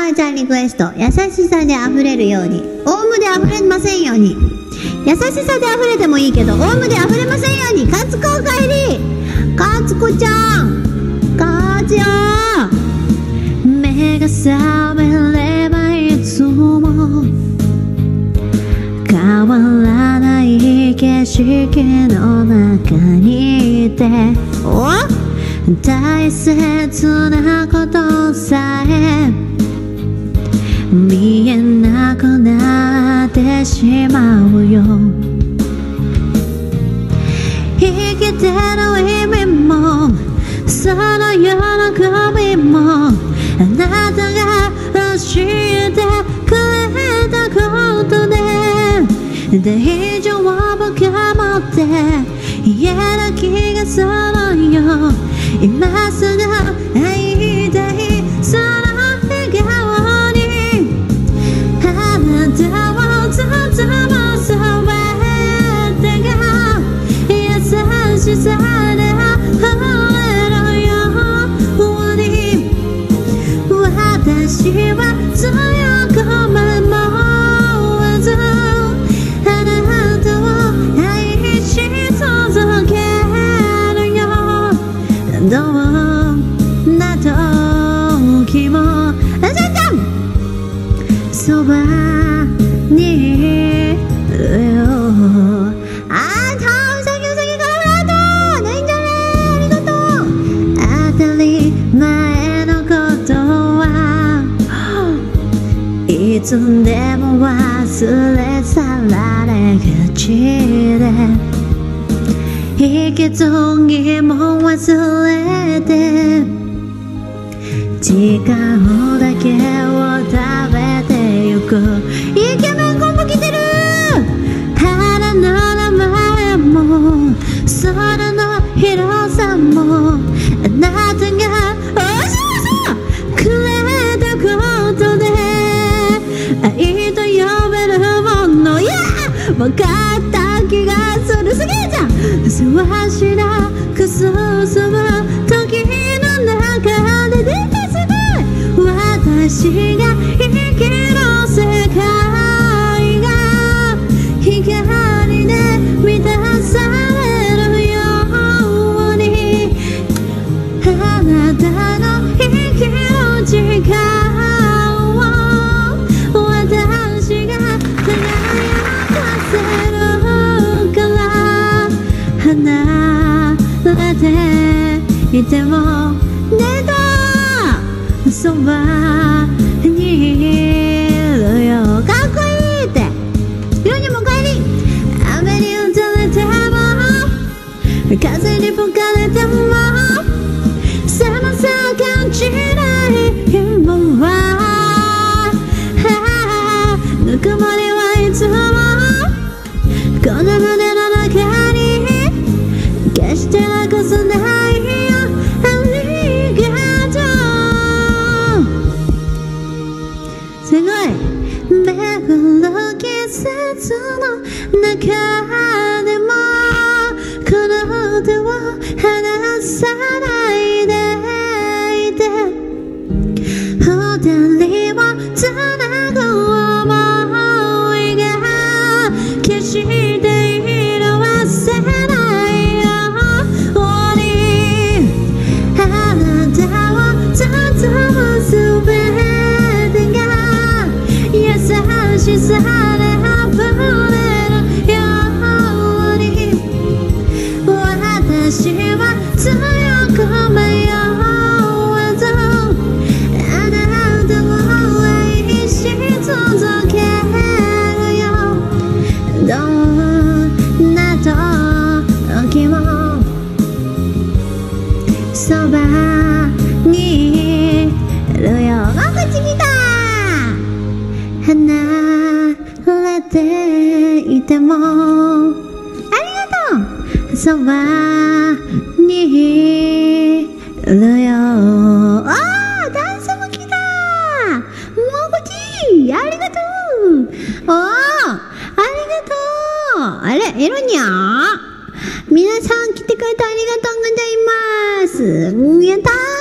ーちゃんリクエスト。優しさで溢れるように。オウムで溢れませんように。優しさで溢れてもいいけど、オウムで溢れませんように。かつこおかえり。かつこちゃん。かつよ。目が覚めればいつも変わらない景色の中にいて、大切なことさえ見えなくなってしまうよ。生きてる意味もその喜びもあなたが教えてくれたことで大丈夫かもって言える気がするよ。今すぐ会いたいその笑顔にあなたを包むすべてが優しさで溢れるように私は強く守らずあなたを愛し続けるよ。どんな時もそばにいるよ。当たり前のことはいつでも忘れ去られがちで息継ぎも忘れて時間だけを食べてゆく。イケメンコンボ来てる。花の名前も空の広さもあなたがくれたことで愛と呼べるもの、いや分かった気がする。すげえじゃん。せわしなく進む時の中で出てすぐ私が生きる世界が光で満たされるようにあなたの生きる時間を私が輝かせるから離れていてもねとそばにいるよ。かっこいいって。ひろにも帰り。雨に打たれても風に吹かれても寒さを感じない今はぬくもりはいつもこの胸の中に決してなくすないよ。ありがとう。すごい。巡る季節の中でもこの手を離さないでいて二人をつなぐ想いが決して色あせないようにあなたを包むすべてが優しさで溢れるように私は強く迷わずあなたを愛し続けるよ。どんな時もそばにいるよ。こっち来た。離れていてもありがとう。そばにいるよ。ダンスも来た。もうこっち。ありがとう。ありがとう。あれエロニャー皆さん来てくれてありがとうございます。やったー。